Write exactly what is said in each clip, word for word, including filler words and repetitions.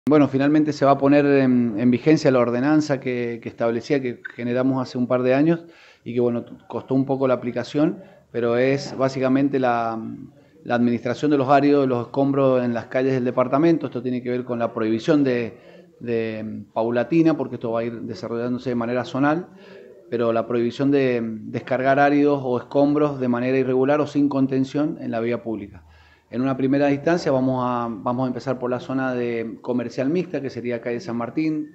Bueno, finalmente se va a poner en, en vigencia la ordenanza que, que establecía, que generamos hace un par de años y que, bueno, costó un poco la aplicación, pero es básicamente la, la administración de los áridos, de los escombros en las calles del departamento. Esto tiene que ver con la prohibición de, de paulatina, porque esto va a ir desarrollándose de manera zonal, pero la prohibición de descargar áridos o escombros de manera irregular o sin contención en la vía pública. En una primera instancia vamos a, vamos a empezar por la zona de comercial mixta, que sería calle San Martín,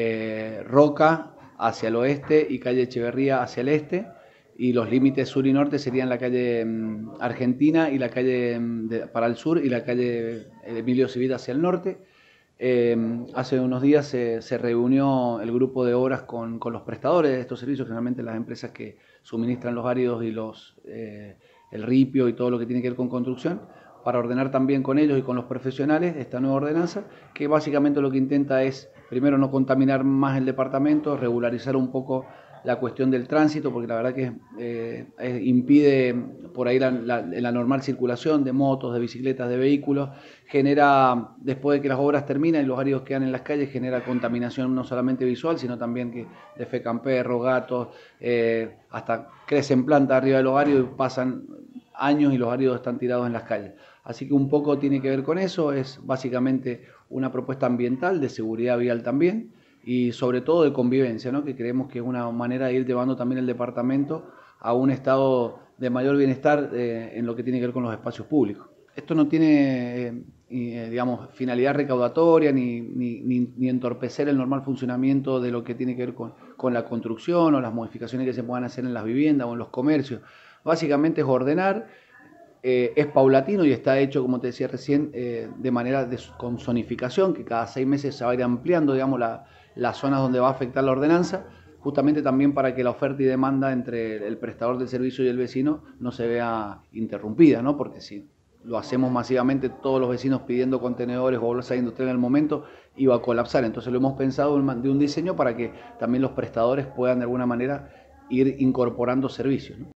eh, Roca hacia el oeste y calle Echeverría hacia el este. Y los límites sur y norte serían la calle mm, Argentina y la calle mm, de, para el sur y la calle Emilio Civit hacia el norte. Eh, hace unos días se, se, reunió el grupo de obras con, con los prestadores de estos servicios, generalmente las empresas que suministran los áridos y los, eh, el ripio y todo lo que tiene que ver con construcción, para ordenar también con ellos y con los profesionales esta nueva ordenanza, que básicamente lo que intenta es, primero, no contaminar más el departamento, regularizar un poco la cuestión del tránsito, porque la verdad que eh, eh, impide por ahí la, la, la normal circulación de motos, de bicicletas, de vehículos, genera, después de que las obras terminan y los áridos quedan en las calles, genera contaminación no solamente visual, sino también que defecan perros, gatos, eh, hasta crecen plantas arriba de los áridos y pasan años y los áridos están tirados en las calles. Así que un poco tiene que ver con eso, es básicamente una propuesta ambiental, de seguridad vial también, y sobre todo de convivencia, ¿no? Que creemos que es una manera de ir llevando también el departamento a un estado de mayor bienestar eh, en lo que tiene que ver con los espacios públicos. Esto no tiene, eh, eh, digamos, finalidad recaudatoria ni, ni, ni, ni entorpecer el normal funcionamiento de lo que tiene que ver con, con la construcción o las modificaciones que se puedan hacer en las viviendas o en los comercios. Básicamente es ordenar. Eh, es paulatino y está hecho, como te decía recién, eh, de manera de, con zonificación, que cada seis meses se va a ir ampliando, digamos, la, las zonas donde va a afectar la ordenanza, justamente también para que la oferta y demanda entre el prestador del servicio y el vecino no se vea interrumpida, ¿no? Porque si lo hacemos masivamente, todos los vecinos pidiendo contenedores o bolsas industriales en el momento, iba a colapsar. Entonces lo hemos pensado de un diseño para que también los prestadores puedan de alguna manera ir incorporando servicios, ¿no?